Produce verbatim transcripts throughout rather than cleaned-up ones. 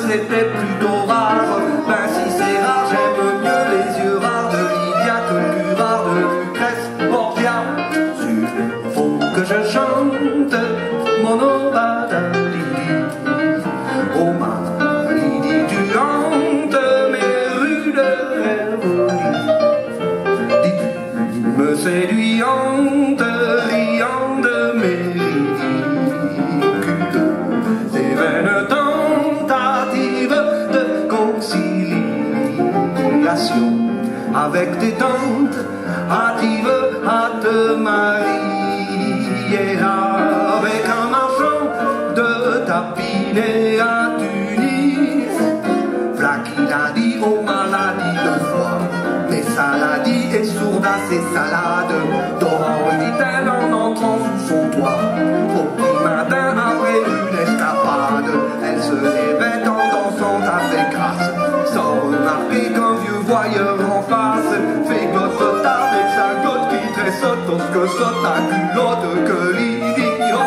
c'était plutôt rare. Ben si c'est rare, j'aime mieux les yeux rares de Lydia que le cul rare de Lucrèce Borgia. Il faut que je chante mon obada Lydie. Oh ma Lydie, tu hantes mes rues de Rêverie. Dis-tu me séduisante, riant de mes ridicules, des vaines tentatives de conciliation avec tes tentes hâtives à te marier avec un marchand de tapis à Tunis. V'là qu'il a dit aux maladies de foie, mais saladie et sourde à ses salades. Dorant, dit-elle en entrant sous son toit, au petit matin après une escapade, elle se levait en dansant avec grâce, sans remarquer qu'un vieux voyeur en face fait glotte avec sa glotte qui tressaute, tout ce que saute à culotte que Lydie.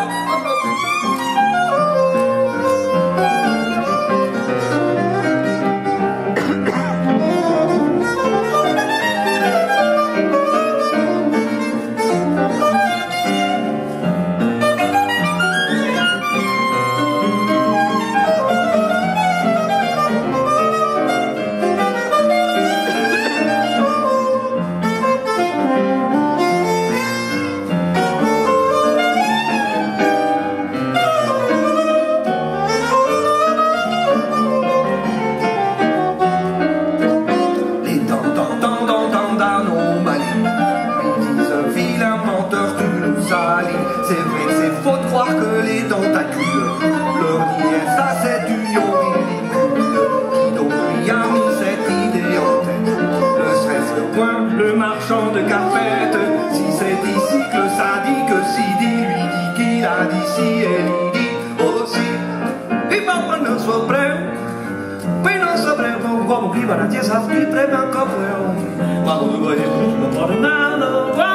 C'est vrai que c'est faux de croire que les tentacules leur niaient à cette union ridicule qui donc lui a mis cette idée en tête. Ne serait-ce que point le marchand de carpettes, si c'est ici que le sadique Sidi lui dit qu'il a d'ici et Lydie aussi. Et papa non sopra, poi non saprei un uomo prima la chiesa qui preme ancora. Ma dove vai? Non parlo nada.